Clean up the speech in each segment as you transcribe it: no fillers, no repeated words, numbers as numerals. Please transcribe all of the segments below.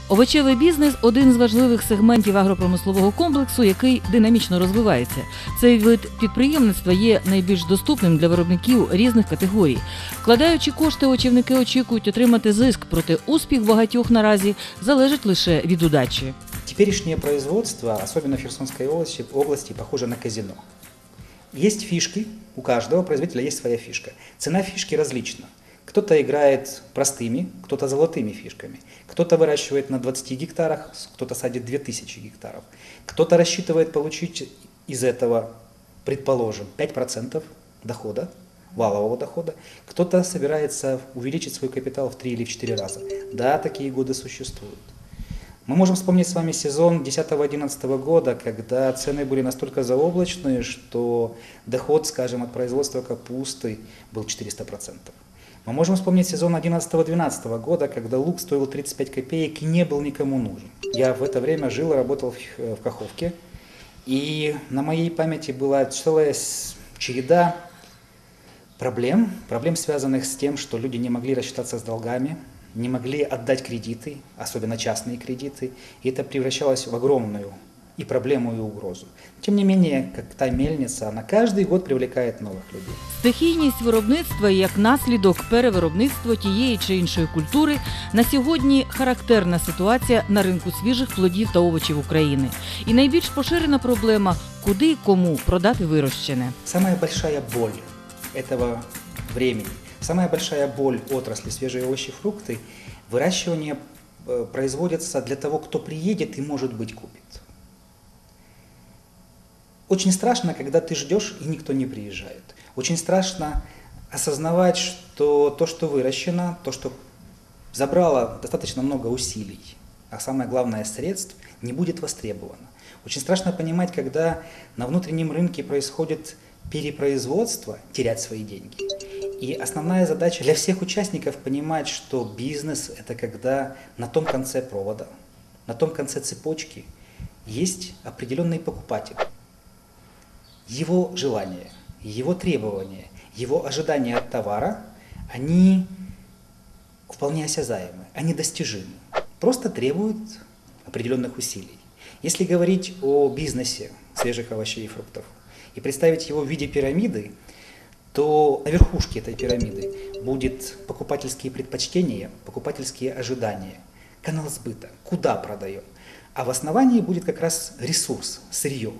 Овочевий бізнес – один з важливих сегментів агропромислового комплексу, який динамічно розвивається. Цей вид підприємництва є найбільш доступним для виробників різних категорій. Вкладаючи кошти, овочівники очікують отримати зиск, проте успіх багатьох наразі залежить лише від удачі. Теперешнее производство, особенно в Херсонской области, похоже на казино. Есть фишки, у каждого производителя есть своя фишка. Цена фишки различна. Кто-то играет простыми, кто-то золотыми фишками. Кто-то выращивает на 20 гектарах, кто-то садит 2000 гектаров. Кто-то рассчитывает получить из этого, предположим, 5% дохода, валового дохода. Кто-то собирается увеличить свой капитал в 3 или в 4 раза. Да, такие годы существуют. Мы можем вспомнить с вами сезон 2010-2011 года, когда цены были настолько заоблачные, что доход, скажем, от производства капусты был 400%. Мы можем вспомнить сезон 2011-2012 года, когда лук стоил 35 копеек и не был никому нужен. Я в это время жил и работал в Каховке, и на моей памяти была целая череда проблем, связанных с тем, что люди не могли рассчитаться с долгами, не могли отдать кредиты, особенно частные кредиты, и это превращалось в огромную и проблему, и угрозу. Тем не менее, как та мельница, она каждый год привлекает новых людей. Стихійність виробництва як наслідок перевиробництва тієї чи іншої культури на сьогодні характерна ситуація на ринку свіжих плодів та овочів України. І найбільш поширена проблема – куди і кому продати вирощене. Самая большая боль этого времени, самая большая боль отрасли свежие овощи и фрукты – выращивание производится для того, кто приедет и, может быть, купит. Очень страшно, когда ты ждешь, и никто не приезжает. Очень страшно осознавать, что то, что выращено, то, что забрало достаточно много усилий, а самое главное средств, не будет востребовано. Очень страшно понимать, когда на внутреннем рынке происходит перепроизводство, терять свои деньги. И основная задача для всех участников понимать, что бизнес – это когда на том конце провода, на том конце цепочки есть определенный покупатель. Его желания, его требования, его ожидания от товара, они вполне осязаемы, они достижимы, просто требуют определенных усилий. Если говорить о бизнесе свежих овощей и фруктов и представить его в виде пирамиды, то на верхушке этой пирамиды будет покупательские предпочтения, покупательские ожидания, канал сбыта, куда продаем, а в основании будет как раз ресурс, сырье.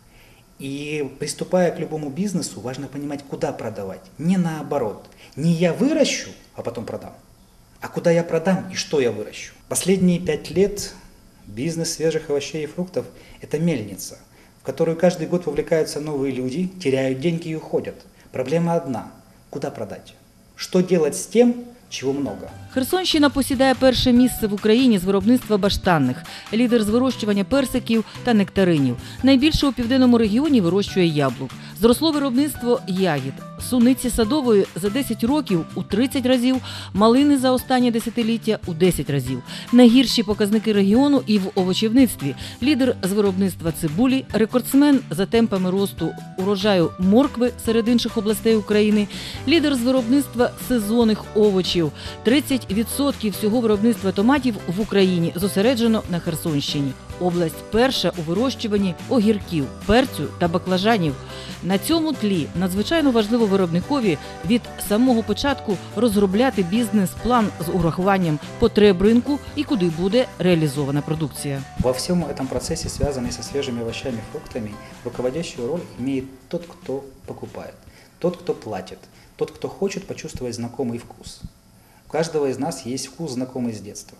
И приступая к любому бизнесу, важно понимать, куда продавать. Не наоборот. Не я выращу, а потом продам, а куда я продам и что я выращу. Последние 5 лет бизнес свежих овощей и фруктов – это мельница, в которую каждый год вовлекаются новые люди, теряют деньги и уходят. Проблема одна – куда продать? Что делать с тем, чого много. Херсонщина посідає перше місце в Україні з виробництва баштанних, лідер з вирощування персиків та нектаринів. Найбільше у південному регіоні вирощує яблук. Зросло виробництво ягід. Суниці садової за 10 років у 30 разів, малини за останнє десятиліття у 10 разів. Найгірші показники регіону і в овочівництві. Лідер з виробництва цибулі, рекордсмен за темпами росту урожаю моркви серед інших областей України, лідер з виробництва сезонних овочів. 30% всього виробництва томатів в Україні зосереджено на Херсонщині. Область перша у вирощуванні огірків, перцю та баклажанів. На цьому тлі надзвичайно важливо виробникові від самого початку розробляти бізнес-план з урахуванням потреб ринку і куди буде реалізована продукція. Во всем этом процессе, связанный со свежими овощами и фруктами, руководящую роль имеет тот, кто покупает, тот, кто платит, тот, кто хочет почувствовать знакомый вкус. У каждого из нас есть вкус, знакомый с детства.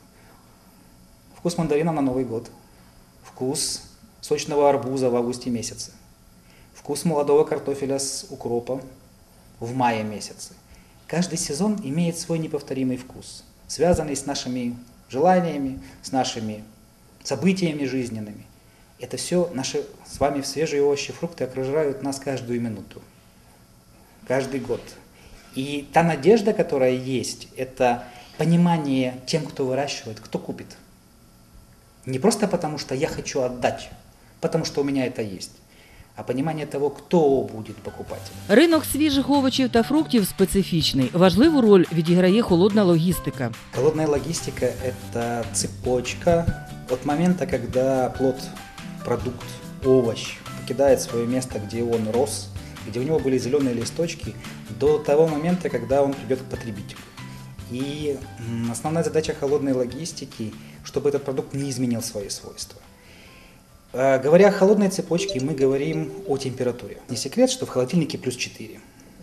Вкус мандарина на Новый год, вкус сочного арбуза в августе месяце, вкус молодого картофеля с укропом в мае месяце. Каждый сезон имеет свой неповторимый вкус, связанный с нашими желаниями, с нашими событиями жизненными. Это все наши с вами свежие овощи, фрукты окружают нас каждую минуту, каждый год. И та надежда, которая есть, это понимание тем, кто выращивает, кто купит. Не просто потому, что я хочу отдать, потому что у меня это есть, а понимание того, кто будет покупателем. Ринок свіжих овочів та фруктів специфічний. Важливу роль відіграє холодна логістика. Холодная логистика – это цепочка от момента, когда плод, продукт, овощ покидает свое место, где он рос, где у него были зеленые листочки, до того момента, когда он придет к потребителю. И основная задача холодной логистики, чтобы этот продукт не изменил свои свойства. Говоря о холодной цепочке, мы говорим о температуре. Не секрет, что в холодильнике плюс 4.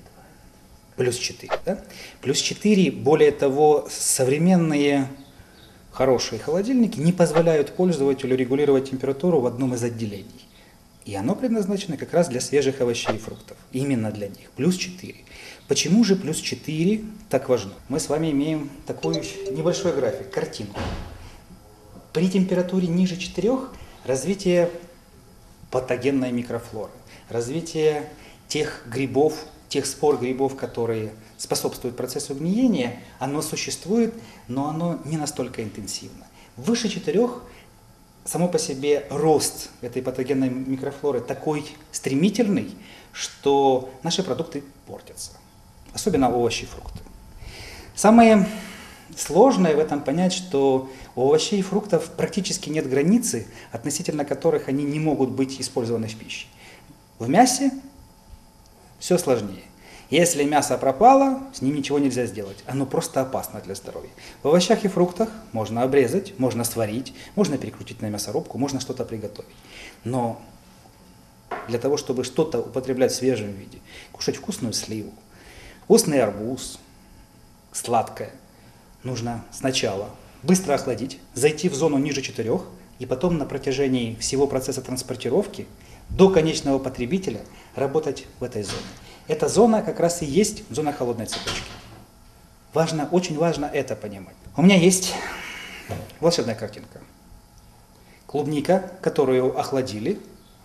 Плюс 4, да? Плюс 4, более того, современные хорошие холодильники не позволяют пользователю регулировать температуру в одном из отделений. И оно предназначено как раз для свежих овощей и фруктов. Именно для них. Плюс 4. Почему же плюс 4 так важно? Мы с вами имеем такой небольшой график, картинку. При температуре ниже 4 развитие патогенной микрофлоры, развитие тех грибов, тех спор грибов, которые способствуют процессу гниения, оно существует, но оно не настолько интенсивно. Выше 4 само по себе рост этой патогенной микрофлоры такой стремительный, что наши продукты портятся, особенно овощи и фрукты. Самое сложное в этом понять, что у овощей и фруктов практически нет границы, относительно которых они не могут быть использованы в пище. В мясе все сложнее. Если мясо пропало, с ним ничего нельзя сделать. Оно просто опасно для здоровья. В овощах и фруктах можно обрезать, можно сварить, можно перекрутить на мясорубку, можно что-то приготовить. Но для того, чтобы что-то употреблять в свежем виде, кушать вкусную сливу, вкусный арбуз, сладкое, нужно сначала быстро охладить, зайти в зону ниже 4 и потом на протяжении всего процесса транспортировки до конечного потребителя работать в этой зоне. Эта зона как раз и есть зона холодной цепочки. Важно, очень важно это понимать. У меня есть волшебная картинка. Клубника, которую охладили,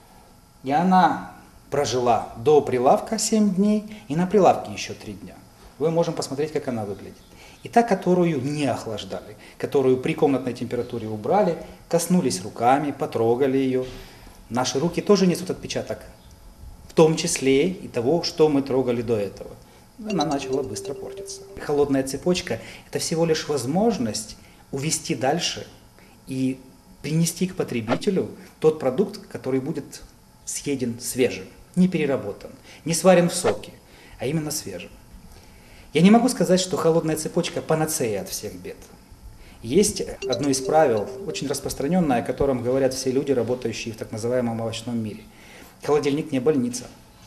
и она прожила до прилавка 7 дней и на прилавке еще 3 дня. Мы можем посмотреть, как она выглядит. И та, которую не охлаждали, которую при комнатной температуре убрали, коснулись руками, потрогали ее. Наши руки тоже несут отпечаток, в том числе и того, что мы трогали до этого. Она начала быстро портиться. Холодная цепочка – это всего лишь возможность увести дальше и принести к потребителю тот продукт, который будет съеден свежим, не переработан, не сварен в соке, а именно свежим. Я не могу сказать, что холодная цепочка панацея от всех бед. Есть одно из правил, очень распространенное, о котором говорят все люди, работающие в так называемом овощном мире. Холодильник не больница.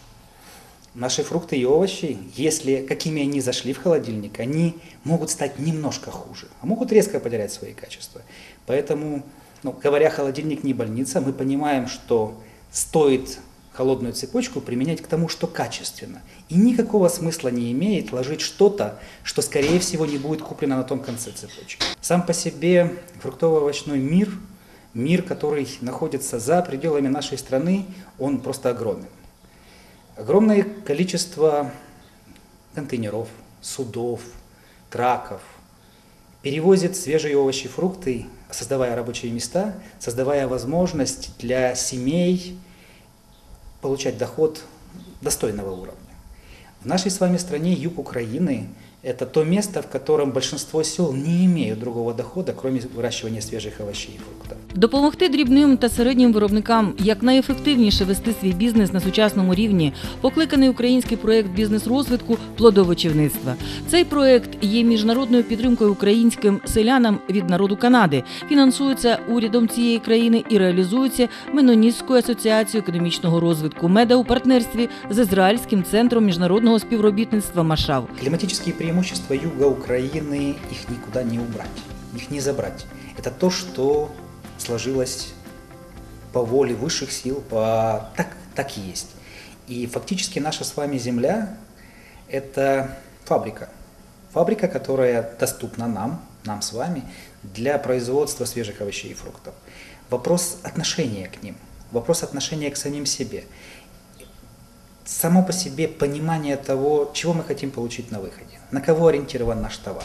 Наши фрукты и овощи, если какими они зашли в холодильник, они могут стать немножко хуже, а могут резко потерять свои качества. Поэтому, говоря холодильник не больница, мы понимаем, что стоит холодную цепочку применять к тому, что качественно. И никакого смысла не имеет ложить что-то, что, скорее всего, не будет куплено на том конце цепочки. Сам по себе фруктово-овощной мир, мир, который находится за пределами нашей страны, он просто огромен. Огромное количество контейнеров, судов, траков перевозит свежие овощи и фрукты, создавая рабочие места, создавая возможность для семей получать доход достойного уровня. В нашей с вами стране юг Украины – это то место, в котором большинство сел не имеют другого дохода, кроме выращивания свежих овощей и фруктов. Допомогти дрібним та середнім виробникам якнайефективніше вести свій бізнес на сучасному рівні покликаний український проєкт бізнес-розвитку плодовочівництва. Цей проєкт є міжнародною підтримкою українським селянам від народу Канади, фінансується урядом цієї країни і реалізується Менонітською асоціацією економічного розвитку МЕДА у партнерстві з Ізраїльським центром міжнародного співробітництва МАШАВ. Климатические преимущества юга Украины, их никуда не убрать, их не забрать. Это то, что сложилось по воле высших сил, так и есть. И фактически наша с вами земля – это фабрика. Фабрика, которая доступна нам с вами, для производства свежих овощей и фруктов. Вопрос отношения к ним, вопрос отношения к самим себе. Само по себе понимание того, чего мы хотим получить на выходе, на кого ориентирован наш товар.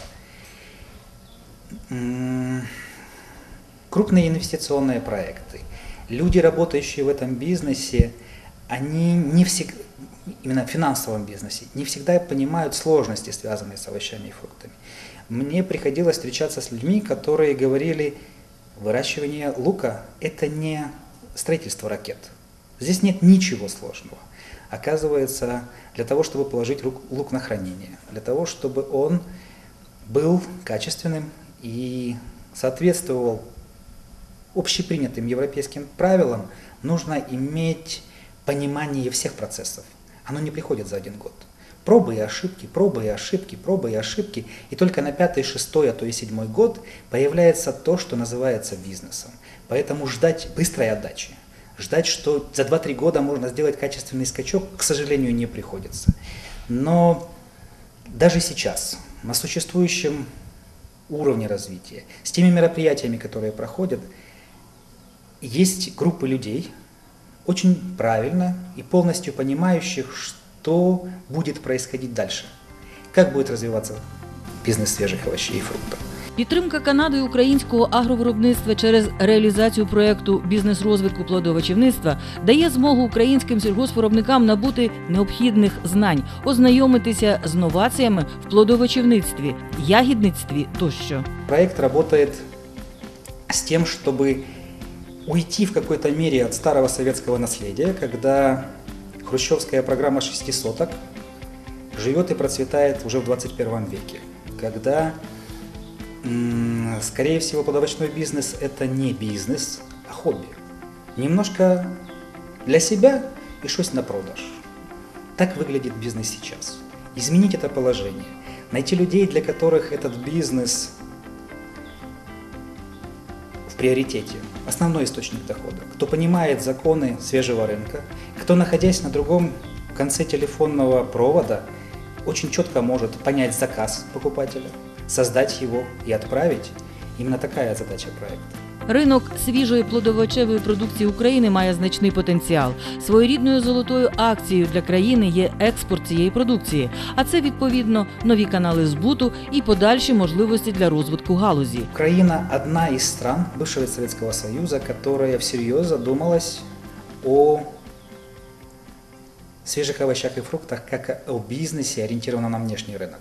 Крупные инвестиционные проекты. Люди, работающие в этом бизнесе, они не всегда, именно в финансовом бизнесе, не всегда понимают сложности, связанные с овощами и фруктами. Мне приходилось встречаться с людьми, которые говорили, выращивание лука – это не строительство ракет. Здесь нет ничего сложного. Оказывается, для того, чтобы положить лук на хранение, для того, чтобы он был качественным и соответствовал общепринятым европейским правилам, нужно иметь понимание всех процессов. Оно не приходит за один год. Пробы и ошибки, пробы и ошибки, пробы и ошибки. И только на 5-й, 6-й, а то и 7-й год появляется то, что называется бизнесом. Поэтому ждать быстрой отдачи, ждать, что за 2-3 года можно сделать качественный скачок, к сожалению, не приходится. Но даже сейчас, на существующем уровне развития, с теми мероприятиями, которые проходят, есть группы людей, очень правильно и полностью понимающих, что будет происходить дальше, как будет развиваться бізнес свіжих овочей і фруктів. Підтримка Канадою українського агровиробництва через реалізацію проєкту «Бізнес-розвитку плодовочівництва» дає змогу українським сільгоспвиробникам набути необхідних знань, ознайомитися з новаціями в плодовочівництві, ягідництві тощо. Проект работает с тем, чтобы уйти в какой-то мере от старого советского наследия, когда хрущевская программа 6 соток живет и процветает уже в 21 веке, когда, скорее всего, плодовочной бизнес – это не бизнес, а хобби. Немножко для себя и что-то на продаж. Так выглядит бизнес сейчас. Изменить это положение, найти людей, для которых этот бизнес в приоритете, основной источник дохода, кто понимает законы свежего рынка, кто, находясь на другом конце телефонного провода, очень четко может понять заказ покупателя, создать его и отправить. Именно такая задача проекта. Ринок свіжої плодовочевої продукції України має значний потенціал. Своєрідною золотою акцією для країни є експорт цієї продукції, а це, відповідно, нові канали збуту і подальші можливості для розвитку галузі. Украина – одна из стран бывшего Советского Союза, которая всерьез задумалась о свежих овощах и фруктах как о бизнесе, ориентированном на внешний рынок.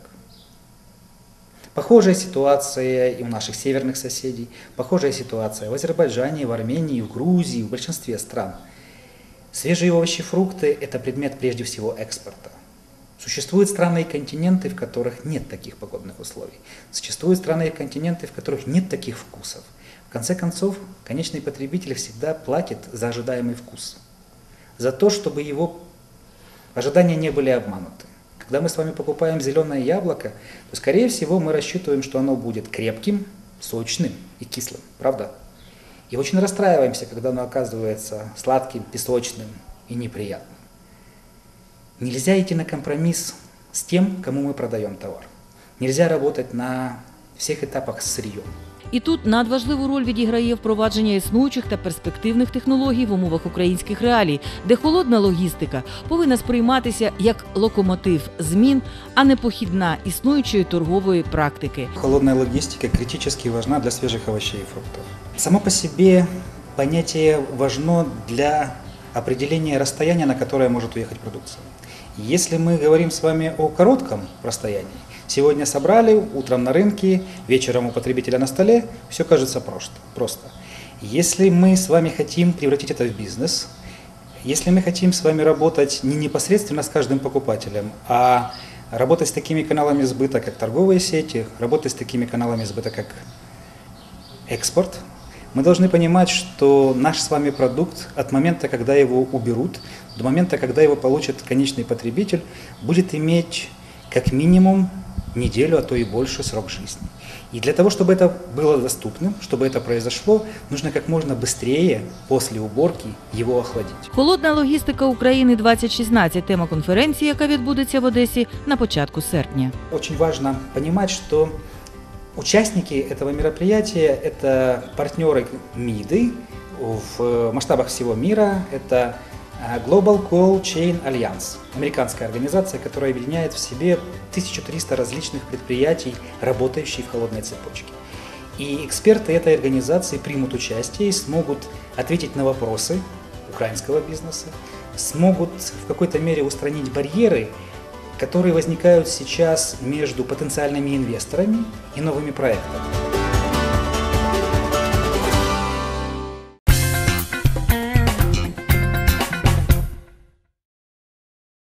Похожая ситуация и у наших северных соседей, похожая ситуация в Азербайджане, в Армении, в Грузии, в большинстве стран. Свежие овощи и фрукты – это предмет прежде всего экспорта. Существуют страны и континенты, в которых нет таких погодных условий. Существуют страны и континенты, в которых нет таких вкусов. В конце концов, конечный потребитель всегда платит за ожидаемый вкус. За то, чтобы его ожидания не были обмануты. Когда мы с вами покупаем зеленое яблоко, то, скорее всего, мы рассчитываем, что оно будет крепким, сочным и кислым, правда? И очень расстраиваемся, когда оно оказывается сладким, песочным и неприятным. Нельзя идти на компромисс с тем, кому мы продаем товар. Нельзя работать на всех этапах с сырьем. І тут надважливу роль відіграє впровадження існуючих та перспективних технологій в умовах українських реалій, де холодна логістика повинна сприйматися як локомотив змін, а не похідна існуючої торгової практики. Холодная логистика критически важна для свежих овощей и фруктов. Само по себе понятие важно для определения расстояния, на которое может уехать продукция. Если мы говорим с вами о коротком расстоянии, сегодня собрали, утром на рынке, вечером у потребителя на столе, все кажется просто. Если мы с вами хотим превратить это в бизнес, если мы хотим с вами работать не непосредственно с каждым покупателем, а работать с такими каналами сбыта, как торговые сети, работать с такими каналами сбыта, как экспорт, мы должны понимать, что наш с вами продукт от момента, когда его уберут, до момента, когда его получит конечный потребитель, будет иметь как минимум неделю, а то и больше срок жизни. И для того, чтобы это было доступным, чтобы это произошло, нужно как можно быстрее после уборки его охладить. Холодна логістика України 2016 – тема конференції, яка відбудеться в Одесі на початку серпня. Очень важно понимать, что участники этого мероприятия – это партнеры МИДы в масштабах всего мира, это Global Cold Chain Alliance, американская организация, которая объединяет в себе 1300 различных предприятий, работающих в холодной цепочке. И эксперты этой организации примут участие и смогут ответить на вопросы украинского бизнеса, смогут в какой-то мере устранить барьеры, которые возникают сейчас между потенциальными инвесторами и новыми проектами.